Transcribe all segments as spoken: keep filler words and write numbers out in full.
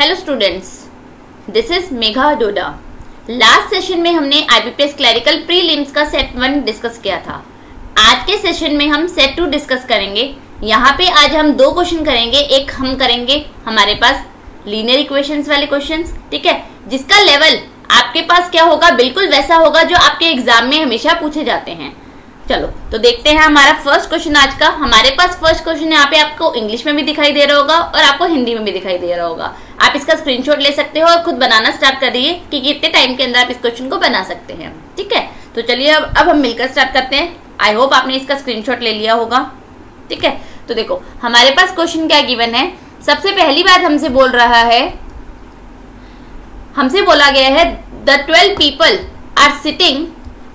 Hello students, this is Megha Doda. Last session में हमने IBPS clerical prelims का सेट वन डिस्कस किया था। आज के सेशन में हम सेट टू डिस्कस करेंगे। यहाँ पे आज हम दो क्वेश्चन करेंगे। एक हम करेंगे हमारे पास लीनियर इक्वेशंस वाले क्वेश्चंस, ठीक है, जिसका लेवल आपके पास क्या होगा, बिल्कुल वैसा होगा जो आपके एग्जाम में हमेशा पूछे जाते हैं। चलो तो देखते हैं हमारा फर्स्ट क्वेश्चन आज का। हमारे पास फर्स्ट क्वेश्चन यहाँ पे आपको इंग्लिश में भी दिखाई दे रहा होगा और आपको हिंदी में भी दिखाई दे रहा होगा। आप इसका स्क्रीनशॉट ले सकते हो और खुद बनाना स्टार्ट कर दीजिए कि कितने टाइम के अंदर आप इस क्वेश्चन को बना सकते हैं, ठीक है। तो चलिए अब अब हम मिलकर स्टार्ट करते हैं। आई होप आपने इसका स्क्रीनशॉट ले लिया होगा, ठीक है। तो देखो हमारे पास क्वेश्चन क्या गिवन है। सबसे पहली बात हमसे बोल रहा है, हमसे बोला गया है the twelve people are sitting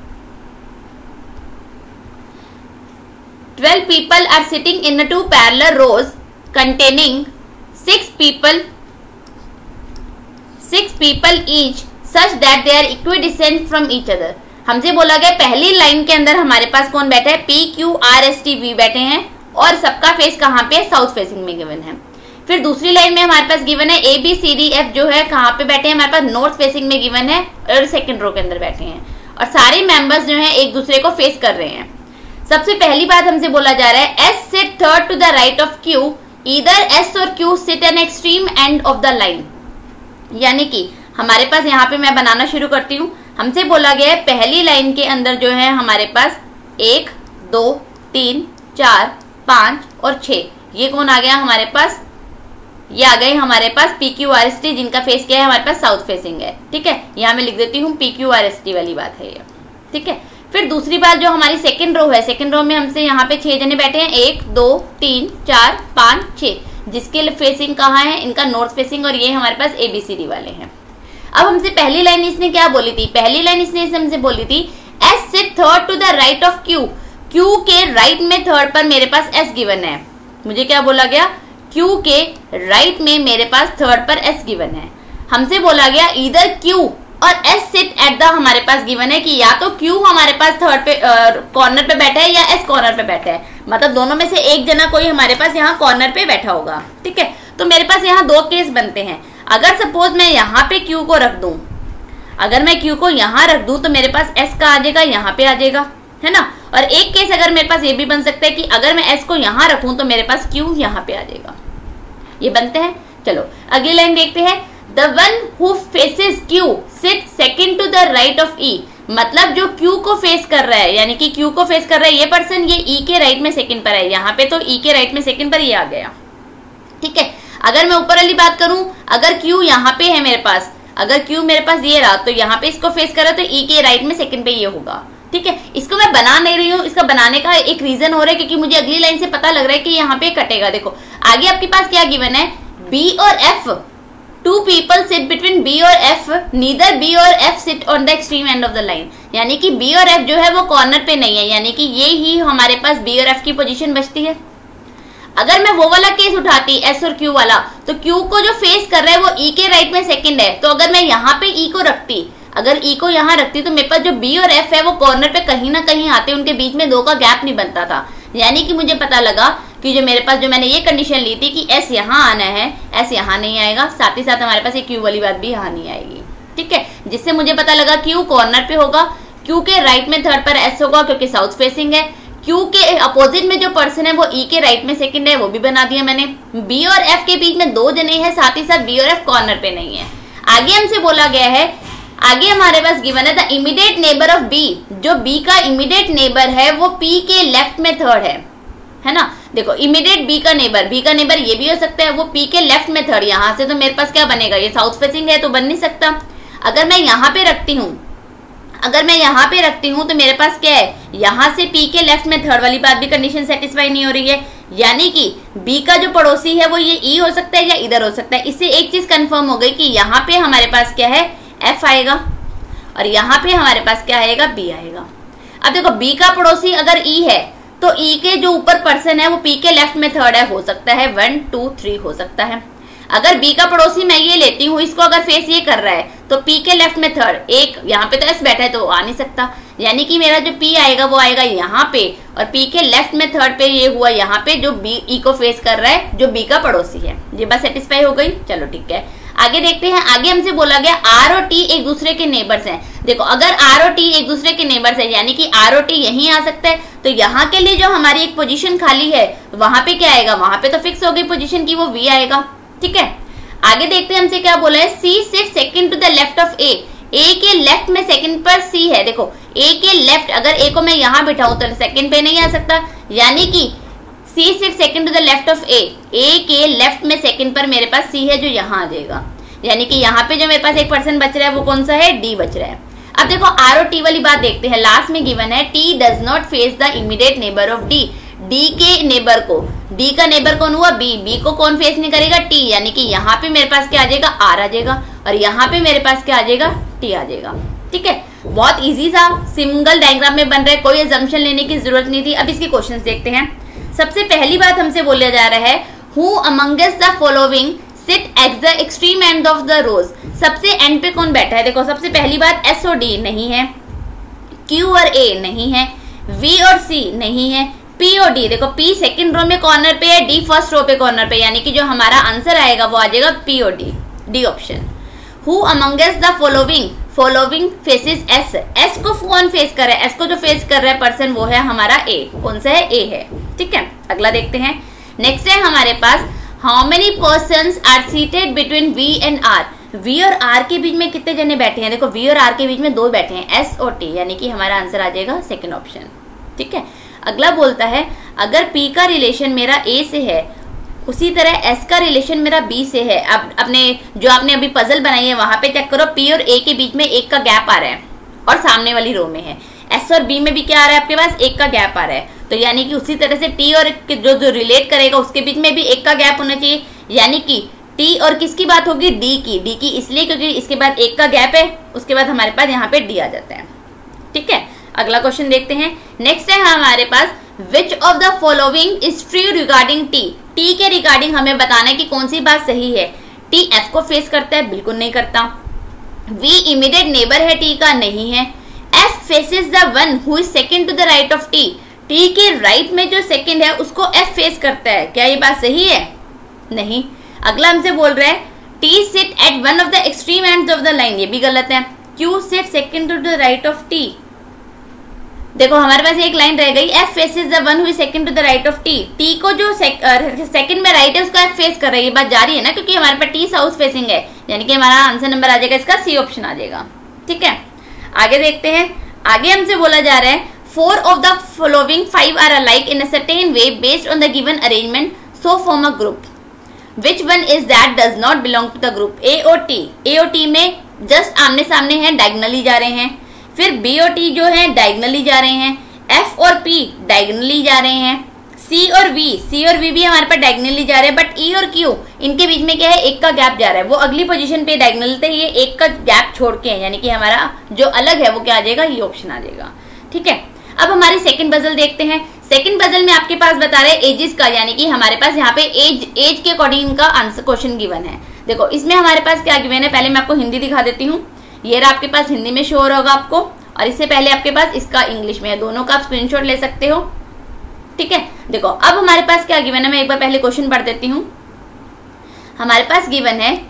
twelve people are sitting in the two parallel rows containing six people six people each such that they are equidistant from each other। हमसे बोला गया पहली लाइन के अंदर हमारे पास कौन बैठा है, P Q R S T V बैठे हैं और सबका फेस कहाँ पे, साउथ फेसिंग में गिवन है। फिर दूसरी लाइन में हमारे पास गिवन है A B C D F जो है कहाँ पे बैठे हैं, हमारे पास नॉर्थ फेसिंग में गिवन है और सेकंड रो के अंदर बैठे हैं और सारे मेंबर्स जो है एक दूसरे को फेस कर रहे हैं। सबसे पहली बात हमसे बोला जा रहा है S sit third to the right of Q, either S और Q sit in extreme end of the line. यानी कि हमारे पास यहाँ पे मैं बनाना शुरू करती हूँ। हमसे बोला गया है पहली लाइन के अंदर जो है हमारे पास एक दो तीन चार पांच और छह, ये कौन आ गया हमारे पास, ये आ गए हमारे पास P Q R S T जिनका फेस क्या है हमारे पास साउथ फेसिंग है, ठीक है। यहाँ मैं लिख देती हूँ P Q R S T वाली बात है ये, ठीक है। फिर दूसरी बात जो हमारी सेकंड रो है, सेकंड रो में हमसे यहाँ पे छह जने बैठे हैं, एक दो तीन चार पांच छह, जिसके फेसिंग कहाँ है, इनका नॉर्थ फेसिंग और ये हमारे पास एबीसीडी वाले हैं। अब हमसे पहली लाइन इसने क्या बोली थी, पहली लाइन इसने हमसे बोली थी S sit third to the right of Q, Q के राइट में थर्ड पर मेरे पास एस गिवन है। मुझे क्या बोला गया, क्यू के राइट में मेरे पास थर्ड पर एस गिवन है। हमसे बोला गया इधर क्यू और एस सिट एट द हमारे पास गिवन है कि या तो क्यू हमारे पास थर्ड पे कॉर्नर पे बैठा है या एस कॉर्नर पे बैठा है, मतलब दोनों में से एक जना कोई हमारे पास यहाँ कॉर्नर पे बैठा होगा, ठीक है। तो मेरे पास यहाँ दो केस बनते हैं। अगर सपोज मैं यहाँ पे क्यू को रख दूं, अगर मैं क्यू को यहाँ रख दूं तो मेरे पास एस का आ जाएगा, यहाँ पे आ जाएगा, है ना। और एक केस अगर मेरे पास ये भी बन सकता है कि अगर मैं एस को यहाँ रखूं तो मेरे पास क्यू यहाँ पे आ जाएगा, ये बनते हैं। चलो अगली लाइन देखते हैं, The one who faces Q sit second to the right of E, मतलब जो Q को फेस कर रहा है, यानी कि Q को फेस कर रहा है ये पर्सन, ये E के राइट में सेकंड पर है। यहाँ पे तो E के राइट में सेकंड पर ये आ गया, ठीक है। अगर मैं ऊपर वाली बात करूं, अगर Q यहाँ पे है मेरे पास, अगर Q मेरे पास ये रहा तो यहाँ पे इसको फेस कर रहा है तो E के राइट में सेकंड पे ये होगा, ठीक है। इसको मैं बना नहीं रही हूँ, इसका बनाने का एक रीजन हो रहा है क्योंकि मुझे अगली लाइन से पता लग रहा है कि यहाँ पे कटेगा। देखो आगे आपके पास क्या गिवन है, B और F, two people sit between B और एफ, नीदर बी और F sit on the extreme end of the line. यानी कि बी और एफ जो है वो कॉर्नर पे नहीं है, यानी कि ये ही हमारे पास बी और एफ की पोजीशन बचती है। अगर मैं वो वाला केस उठाती एस और क्यू वाला, तो क्यू को जो फेस कर रहा है वो ई के राइट में सेकंड है, तो अगर मैं यहाँ पे ई को रखती, अगर ई को यहाँ रखती तो मेरे पास जो बी और एफ है वो कॉर्नर पे कहीं ना कहीं आते, उनके बीच में दो का गैप नहीं बनता था। यानी कि मुझे पता लगा कि जो मेरे पास जो मैंने ये कंडीशन ली थी कि एस यहाँ आना है, एस यहाँ नहीं आएगा, साथ ही साथ हमारे पास ये क्यू वाली बात भी यहाँ नहीं आएगी, ठीक है। जिससे मुझे पता लगा क्यू कॉर्नर पे होगा, क्यू के राइट में थर्ड पर एस होगा क्योंकि साउथ फेसिंग है, क्यू के अपोजिट में जो पर्सन है वो ई के राइट में सेकंड है, वो भी बना दिया मैंने। बी और एफ के बीच में दो जने हैं, साथ ही साथ बी और एफ कॉर्नर पे नहीं है। आगे हमसे बोला गया है, आगे हमारे पास गिवन है the immediate neighbour of B, जो बी का इमीडिएट नेबर है वो पी के लेफ्ट में थर्ड है, है ना। देखो इमीडिएट बी का नेबर, बी का नेबर ये भी हो सकता है, वो पी के लेफ्ट में थर्ड, यहाँ से तो मेरे पास क्या बनेगा, ये साउथ फेसिंग है तो बन नहीं सकता। अगर मैं यहाँ पे रखती हूँ, अगर मैं यहाँ पे रखती हूँ तो मेरे पास क्या है, यहाँ से पी के लेफ्ट में थर्ड वाली बात भी कंडीशन सेटिस्फाई नहीं हो रही है, यानी कि बी का जो पड़ोसी है वो ये ई हो सकता है या इधर हो सकता है। इससे एक चीज कंफर्म हो गई कि यहाँ पे हमारे पास क्या है, एफ आएगा और यहाँ पे हमारे पास क्या आएगा, बी आएगा। अब देखो बी का पड़ोसी अगर ई है तो ई के जो ऊपर पर्सन है वो पी के लेफ्ट में थर्ड है, हो सकता है वन टू थ्री हो सकता है। अगर बी का पड़ोसी मैं ये लेती हूँ, इसको अगर फेस ये कर रहा है तो पी के लेफ्ट में थर्ड, एक यहाँ पे तो एस बैठा है तो आ नहीं सकता, यानी कि मेरा जो पी आएगा वो आएगा यहाँ पे और पी के लेफ्ट में थर्ड पे ये हुआ यहाँ पे जो बी ई को फेस कर रहा है जो बी का पड़ोसी है। ये बात सेटिस्फाई हो गई, चलो ठीक है। आगे देखते हैं, आगे हमसे बोला गया आर और टी एक दूसरे के नेबर्स हैं। देखो अगर आर और टी एक दूसरे के नेबर्स है यानी कि आर और टी यहीं आ सकता है, तो यहाँ के लिए जो हमारी एक पोजीशन खाली है वहां पे क्या आएगा, वहां पे तो फिक्स हो गई पोजीशन की, वो वी आएगा। ठीक है, आगे देखते हैं हमसे क्या बोला है, C sit second to the left of A. A के लेफ्ट में सेकंड पर सी है। देखो ए के लेफ्ट, अगर ए को मैं यहाँ बिठाऊं तो सेकंड पे नहीं आ सकता, यानी कि C sit second to the left of A. A के लेफ्ट में सेकंड पर मेरे पास सी है जो यहाँ आ जाएगा, यानी कि यहाँ पे जो मेरे पास एक पर्सन बच रहा है वो कौन सा है, डी बच रहा है। अब देखो आर और टी वाली बात देखते हैं। लास्ट में गिवन है T does not face the immediate neighbour of D. D के नेबर को, डी का नेबर कौन हुआ, बी। बी को कौन फेस नहीं करेगा, टी, यानी कि यहाँ पे मेरे पास क्या आ जाएगा, आर आ जाएगा, और यहाँ पे मेरे पास क्या आ जाएगा, टी आ जाएगा। ठीक है, बहुत इजी सा सिंगल डायग्राम में बन रहा है, कोई एजम्पशन लेने की जरूरत नहीं थी। अब इसके क्वेश्चंस देखते हैं। सबसे पहली बात हमसे बोला जा रहा है, who amongst the following sit at the extreme end of the rows. सबसे एंड पे कौन बैठा है, देखो सबसे पहली बात एस और डी नहीं है, क्यू और ए नहीं है, वी और सी नहीं है, पी और डी, देखो पी सेकंड रो में कॉर्नर पे है, डी फर्स्ट रो पे कॉर्नर पे, यानी कि जो हमारा आंसर आएगा वो आ जाएगा पी और D, D option. Who amongst the following, following faces S. S को कौन फेस कर रहा है, एस को जो फेस कर रहा है पर्सन वो है हमारा ए। कौन सा है, ए है। ठीक है, अगला देखते हैं। नेक्स्ट है हमारे पास, how many persons are seated between V and R. V और आर के बीच में कितने जने बैठे हैं, देखो वी और आर के बीच में दो बैठे हैं, एस और टी, यानी कि हमारा आंसर आ जाएगा सेकंड ऑप्शन। ठीक है, अगला बोलता है, अगर पी का रिलेशन मेरा ए से है उसी तरह एस का रिलेशन मेरा बी से है। अब अपने जो आपने अभी पजल बनाई है वहां पे चेक करो, पी और ए के बीच में एक का गैप आ रहा है और सामने वाली रो में है, एस और बी में भी क्या आ रहा है आपके पास, एक का गैप आ रहा है, तो यानी कि उसी तरह से टी और जो जो रिलेट करेगा उसके बीच में भी एक का गैप होना चाहिए, यानी कि टी और किसकी बात होगी, डी की। डी की इसलिए क्योंकि इसके बाद एक का गैप है, उसके बाद हमारे पास यहाँ पे डी आ जाता है। ठीक है, अगला क्वेश्चन देखते हैं। नेक्स्ट है हमारे पास, which of the following is true regarding T. T के रिगार्डिंग हमें बताना है कि कौन सी बात सही है। टी एफ को फेस करता है, बिल्कुल नहीं करता। वी इमीडिएट नेबर है टी का, नहीं है। F faces the one who is second to the right of T. T के राइट में जो सेकंड है उसको एफ फेस करता है, क्या ये बात सही है, नहीं। अगला हमसे बोल रहा है, T sit at one of the extreme ends of the line, ये भी गलत है। Q sit second to the right of T. देखो हमारे पास एक लाइन रह गई, F faces the one who is second to the right of T. T को जो सेकंड में राइट है उसको एफ फेस कर रही है, ये बात जारी है ना, क्योंकि हमारे पास टी साउथ फेसिंग है, यानी कि हमारा आंसर नंबर आ जाएगा इसका सी ऑप्शन आ जाएगा। ठीक है, आगे देखते हैं। आगे हमसे बोला जा रहा है, four of the following five are alike in a certain way based on the given arrangement, so form a group. Which one is that does not belong to the group. A और T, ए और T में just आमने सामने हैं, diagonally जा रहे हैं। फिर बी और टी जो है डायगोनली जा रहे हैं। एफ और पी डायगोनली जा रहे हैं। सी और वी, सी और वी भी हमारे पास डायगोनली जा रहे हैं, बट ई और क्यू इनके बीच में क्या है, एक का गैप जा रहा है, वो अगली पोजीशन पे डायगोनल थे, ये एक का गैप छोड़ के है, यानी कि हमारा जो अलग है वो क्या आ जाएगा, ये ऑप्शन आ जाएगा। ठीक है, अब हमारी सेकंड पजल देखते हैं। सेकंड पजल में आपके पास बता रहे एजेस का, यानी कि हमारे पास यहाँ पे एज एज के अकॉर्डिंग इनका आंसर क्वेश्चन गिवन है। देखो इसमें हमारे पास क्या गिवन है, पहले मैं आपको हिंदी दिखा देती हूँ। ये आपके पास हिंदी में शो होगा आपको, और इससे पहले आपके पास इसका इंग्लिश में है, दोनों का आप स्क्रीनशॉट ले सकते हो। ठीक है, देखो अब हमारे पास क्या गिवन है, मैं एक बार पहले क्वेश्चन पढ़ देती हूँ। हमारे पास गिवन है,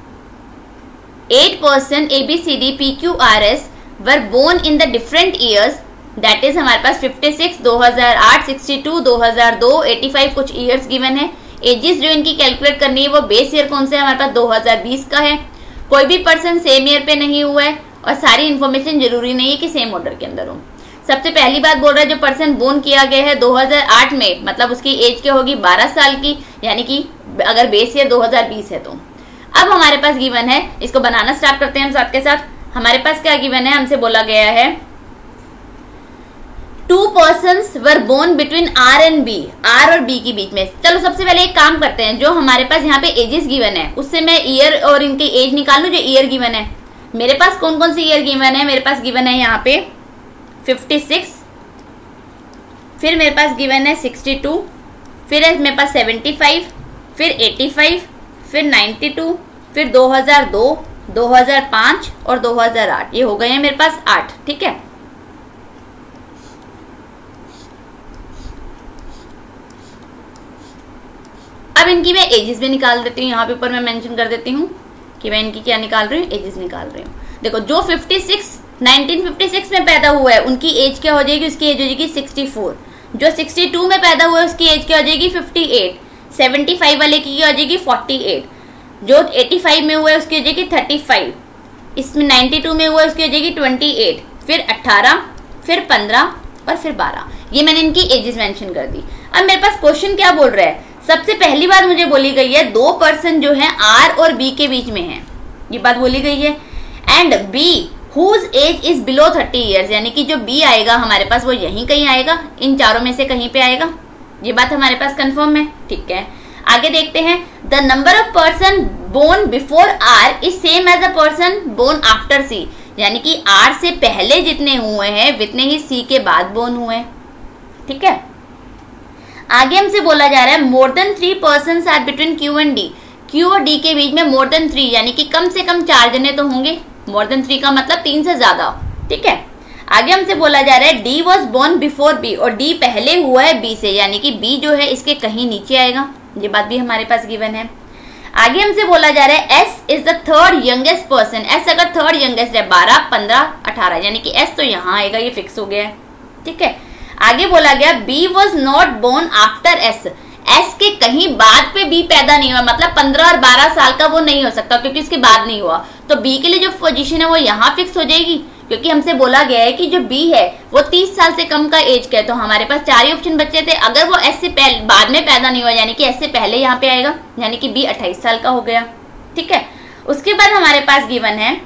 eight person A B C D P Q R S were born in the different years, that is हमारे पास फिफ्टी सिक्स, दो हज़ार आठ, सिक्सटी टू, दो हज़ार दो, पचासी कुछ ईयर्स गिवन है। एजेस जो इनकी कैलकुलेट करनी है वो बेस ईयर कौन सा है, हमारे पास दो हज़ार बीस का है। कोई भी पर्सन सेम ईयर पे नहीं हुआ है, और सारी इन्फॉर्मेशन जरूरी नहीं है कि सेम ऑर्डर के अंदर हो। सबसे पहली बात बोल रहा है, जो पर्सन बोर्न किया गया है दो हज़ार आठ में, मतलब उसकी एज क्या होगी, बारह साल की, यानी कि अगर बेस ईयर दो हज़ार बीस है तो। अब हमारे पास गिवन है, इसको बनाना स्टार्ट करते हैं हम साथ के साथ। हमारे पास क्या गिवन है, हमसे बोला गया है, two persons were born between R and B, R और बी के बीच में। चलो सबसे पहले एक काम करते हैं, जो हमारे पास यहाँ पे एजेस गिवन है उससे मैं ईयर और इनके एज निकाल लूं। जो ईयर गिवन है मेरे पास, कौन कौन सी ईयर गिवन है, मेरे पास गिवन है यहाँ पे फिफ्टी सिक्स, फिर मेरे पास गिवन है सिक्सटी टू, फिर है मेरे पास सेवेंटी फाइव, फिर एटी फाइव, फिर नाइन्टी टू, फिर दो हज़ार दो, दो हज़ार पाँच और दो हज़ार आठ। ये हो गए हैं मेरे पास आठ। ठीक है, अब इनकी मैं एजेस भी निकाल देती हूँ, यहाँ पे ऊपर मैं मेंशन कर देती हूँ। कि मैं इनकी क्या निकाल रही हूँ, एजेस निकाल रही हूँ। देखो जो छप्पन नाइनटीन फिफ्टी सिक्स में पैदा हुआ है उनकी एज क्या हो जाएगी, उसकी एज हो जाएगी चौंसठ। जो बासठ में पैदा हुआ है उसकी एज क्या हो जाएगी, अट्ठावन। पचहत्तर वाले की क्या हो जाएगी, अड़तालीस। जो पचासी में हुआ है उसकी हो जाएगी पैंतीस। इसमें बानवे में हुआ है उसकी हो जाएगी अट्ठाईस, फिर अठारह, फिर पंद्रह और फिर बारह। ये मैंने इनकी एजेस मेंशन कर दी। अब मेरे पास क्वेश्चन क्या बोल रहा है, सबसे पहली बार मुझे बोली गई है दो पर्सन जो है आर और बी के बीच में है, ये बात बोली गई है। And B whose age is below thirty years, यानी कि जो बी आएगा हमारे पास वो यहीं कहीं आएगा, इन चारों में से कहीं पे आएगा। ये बात हमारे पास कंफर्म है, ठीक है। आगे देखते हैं, the number of person born before R is same age a person born after C, यानी कि आर से पहले जितने हुए हैं उतने ही सी के बाद बोर्न हुए हैं, ठीक है। आगे हमसे बोला जा रहा है more than three person are between Q and D, Q और डी के बीच में मोर देन थ्री, यानी कि कम से कम चार जने तो होंगे। मोर देन थ्री का मतलब तीन से ज्यादा, ठीक है। आगे हमसे बोला जा रहा है D was born before B, और डी पहले हुआ है बी से, यानी कि बी जो है इसके कहीं नीचे आएगा। ये बात भी हमारे पास गिवन है। आगे हमसे बोला जा रहा है S is the third youngest person, S अगर थर्ड यंगेस्ट है, बारह, पंद्रह, अठारह, यानी कि एस तो यहाँ आएगा, ये फिक्स हो गया है, ठीक है। आगे बोला गया B was not born after S, S के कहीं बाद पे बी पैदा नहीं हुआ, मतलब पंद्रह और बारह साल का वो नहीं हो सकता क्योंकि उसके बाद नहीं हुआ। तो बी के लिए जो पोजीशन है वो यहाँ फिक्स हो जाएगी, क्योंकि हमसे बोला गया है कि जो बी है वो तीस साल से कम का एज का है। तो हमारे पास चार ही ऑप्शन बचे थे, अगर वो एस से पहले बाद में पैदा नहीं हुआ यानी कि एस से पहले यहाँ पे आएगा, यानी कि बी अट्ठाईस साल का हो गया, ठीक है। उसके बाद हमारे पास गिवन है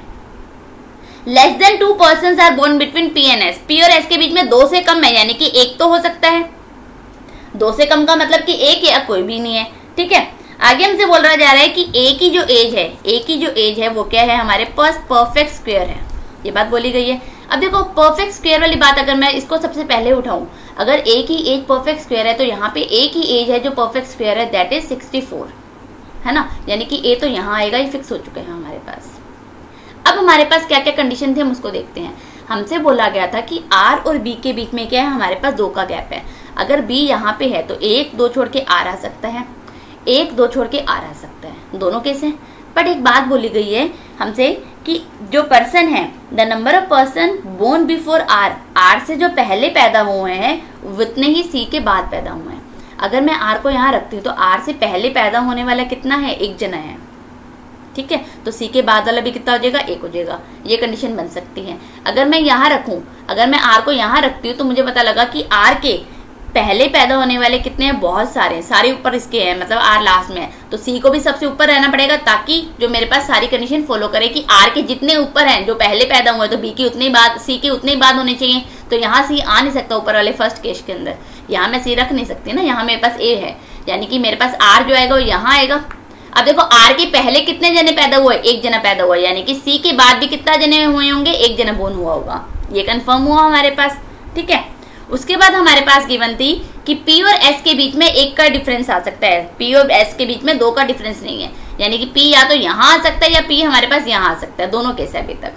less than two person are born between P and S, P और एस के बीच में दो से कम है, यानी कि एक तो हो सकता है। दो से कम का मतलब कि एक या कोई भी नहीं है, ठीक है। आगे हमसे बोल रहा जा रहा है कि ए की जो एज है, ए की जो एज है वो क्या है, हमारे पास परफेक्ट स्क्वायर है, ये बात बोली गई है। अब देखो परफेक्ट स्क्वायर वाली बात अगर मैं इसको सबसे पहले उठाऊं, अगर ए की एज परफेक्ट स्क्वायर है तो यहाँ पे ए की एज है जो परफेक्ट स्क्वायर है दैट इज सिक्सटी फोर, है ना, यानी कि ए तो यहाँ आएगा, ये फिक्स हो चुके हैं हमारे पास। अब हमारे पास क्या क्या कंडीशन थे हम उसको देखते हैं। हमसे बोला गया था कि आर और बी के बीच में क्या है, हमारे पास दो का गैप है। अगर बी यहाँ पे है तो एक दो छोड़ के आर आ सकता है, एक दो छोड़ के आर आ सकता है, दोनों केस हैं। बट एक बात बोली गई है हमसे कि जो पर्सन है the number of person born before R, R से जो पहले पैदा हुए हैं उतने ही सी के बाद पैदा हुए हैं। अगर मैं आर को यहाँ रखती हूँ तो आर से पहले पैदा होने वाला कितना है, एक जना है, ठीक है। तो सी के बाद वाला भी कितना हो जाएगा, एक हो जाएगा। ये कंडीशन बन सकती है। अगर मैं यहाँ रखूं, अगर मैं आर को यहाँ रखती हूँ तो मुझे पता लगा कि आर के पहले पैदा होने वाले कितने हैं, बहुत सारे हैं, सारे ऊपर इसके हैं, मतलब आर लास्ट में है, तो सी को भी सबसे ऊपर रहना पड़ेगा ताकि जो मेरे पास सारी कंडीशन फॉलो करे कि आर के जितने ऊपर हैं जो पहले पैदा हुए तो बी की उतनी बाद, सी की उतनी बाद होनी चाहिए। तो यहाँ सी आ नहीं सकता ऊपर वाले फर्स्ट केस के अंदर, यहाँ मैं सी रख नहीं सकती ना, यहाँ मेरे पास ए है, यानी कि मेरे पास आर जो आएगा वो यहाँ आएगा। अब देखो आर के पहले कितने जने पैदा हुए, एक जना पैदा हुआ, यानी कि सी के बाद भी कितना जने हुए होंगे, एक जना बोर्न हुआ होगा। ये कंफर्म हुआ हमारे पास, ठीक है। उसके बाद हमारे पास गिवन थी कि P और S के बीच में एक का डिफरेंस आ सकता है, P और S के बीच में दो का डिफरेंस नहीं है, यानी कि P या तो यहाँ आ सकता है या P हमारे पास यहाँ आ सकता है, दोनों केस है अभी तक।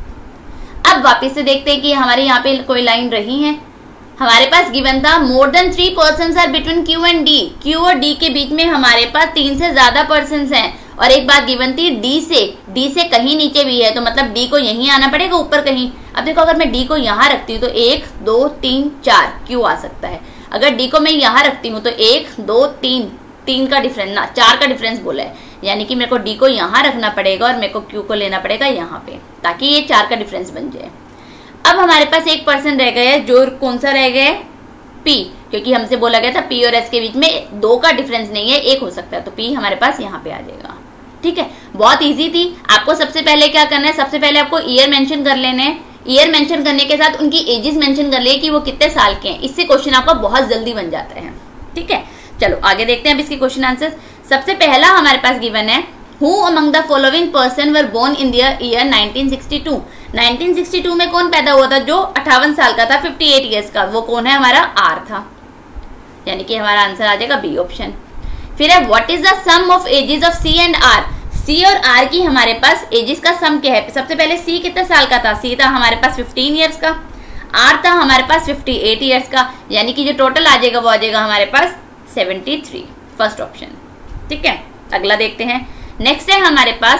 अब वापस से देखते हैं कि हमारे यहाँ पे कोई लाइन रही है। हमारे पास गिवन था more than three person are between Q and D, Q और D के बीच में हमारे पास तीन से ज्यादा पर्सन हैं। और एक बात गिवन थी D से D से कहीं नीचे भी है, तो मतलब D को यहीं आना पड़ेगा ऊपर कहीं। अब देखो अगर मैं D को यहाँ रखती हूँ तो एक दो तीन चार Q आ सकता है। अगर D को मैं यहाँ रखती हूँ तो एक दो तीन, तीन का डिफरेंस ना चार का डिफरेंस बोला है, यानी कि मेरे को D को यहाँ रखना पड़ेगा और मेरे को Q को लेना पड़ेगा यहाँ पे, ताकि ये चार का डिफरेंस बन जाए। अब हमारे पास एक पर्सन रह गया है, जो कौन सा रह गया है, P, क्योंकि हमसे बोला गया था P और S के बीच में दो का डिफरेंस नहीं है, एक हो सकता है, तो P हमारे पास यहाँ पे आ जाएगा, ठीक है। बहुत इजी थी। आपको सबसे पहले क्या करना है, सबसे पहले आपको ईयर मेंशन कर लेने हैं। ईयर मेंशन करने के साथ उनकी एजेस मेंशन कर लिए कि वो कितने साल के हैं, इससे क्वेश्चन आपका बहुत जल्दी बन जाता है, ठीक है। चलो आगे देखते हैं अब इसके क्वेश्चन आंसर। सबसे पहला हमारे पास गिवन है who among the following person were born in the year nineteen sixty two. Nineteen sixty two में कौन पैदा हुआ था, जो अट्ठावन साल का था, अट्ठावन इयर्स का, वो कौन है, हमारा आर था, यानी कि हमारा आंसर आ जाएगा बी ऑप्शन। फिर है what is the sum of ages of C and R. C और आर की हमारे पास एजेस का सम क्या है। सबसे पहले सी कितने साल का था, सी था हमारे पास फिफ्टीन इयर्स का, आर था हमारे पास फिफ्टी एट इयर्स का, यानी कि जो टोटल आ जाएगा वो आ जाएगा हमारे पास सेवेंटी थ्री, फर्स्ट ऑप्शन, ठीक है। अगला देखते हैं। नेक्स्ट है हमारे पास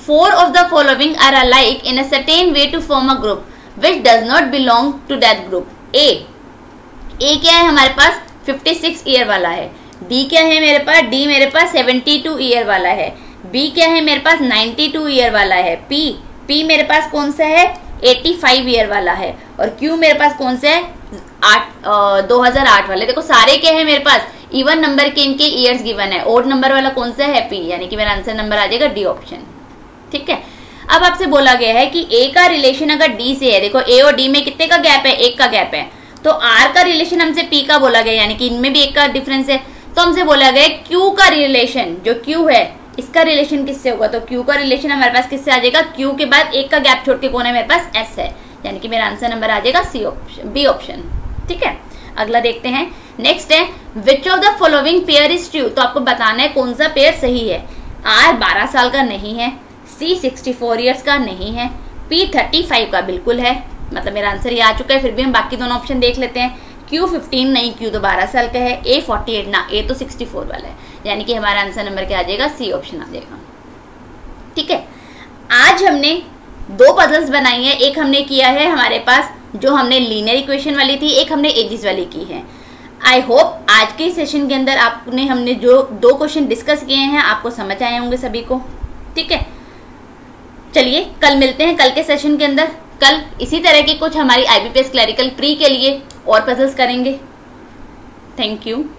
four of the following are alike in a certain way to form a group which does not belong to that group. A A क्या है हमारे पास फिफ्टी सिक्स ईयर वाला है। डी क्या है मेरे पास, डी मेरे पास सेवेंटी टू ईयर वाला है। बी क्या है मेरे पास नाइन्टी टू ईयर वाला है। पी पी मेरे पास कौन सा है एटी फाइव ईयर वाला है। और क्यू मेरे पास कौन सा है आठ दो हजार आठ वाले। देखो सारे क्या है मेरे पास इवन नंबर के इनके ईयर्स गिवन है। ओड नंबर वाला कौन सा है पी, यानी कि मेरा आंसर नंबर आ जाएगा डी ऑप्शन। ठीक है, अब आपसे बोला गया है कि ए का रिलेशन अगर डी से है, देखो ए और डी में कितने का गैप है, एक का गैप है, तो आर का रिलेशन हमसे पी का बोला गया, यानी कि इनमें भी एक का डिफरेंस है। तो हमसे बोला गया क्यू का रिलेशन, जो क्यू है इसका रिलेशन किससे होगा, तो क्यू का रिलेशन हमारे पास किससे आ जाएगा, क्यू के बाद एक का गैप छोड़ के कौन है मेरे पास एस है, यानी कि मेरा आंसर नंबर आ जाएगा सी ऑप्शन, बी ऑप्शन। ठीक है, अगला देखते हैं। नेक्स्ट है which of the following pair is true, तो आपको बताना है कौन सा पेयर सही है। आर बारह साल का नहीं है, सी सिक्सटी फोर ईयर्स का नहीं है, पी थर्टी फाइव का बिल्कुल है, मतलब मेरा आंसर ये आ चुका है। फिर भी हम बाकी दोनों ऑप्शन देख लेते हैं। क्यू फिफ्टीन नहीं, क्यू तो बारह साल का है। ए फोर्टी एट ना, ए तो सिक्सटी फोर वाला है, यानी कि हमारा आंसर नंबर क्या आ जाएगा, सी ऑप्शन आ जाएगा। ठीक है, आज हमने दो पजल्स बनाई है। एक हमने किया है हमारे पास जो हमने लीनियर इक्वेशन वाली थी, एक हमने एजिस वाली की है। आई होप आज के सेशन के अंदर आपने हमने जो दो क्वेश्चन डिस्कस किए हैं आपको समझ आए होंगे सभी को। ठीक है, चलिए कल मिलते हैं कल के सेशन के अंदर। कल इसी तरह की कुछ हमारी आईबीपीएस क्लरिकल प्री के लिए और पजल्स करेंगे। Thank you.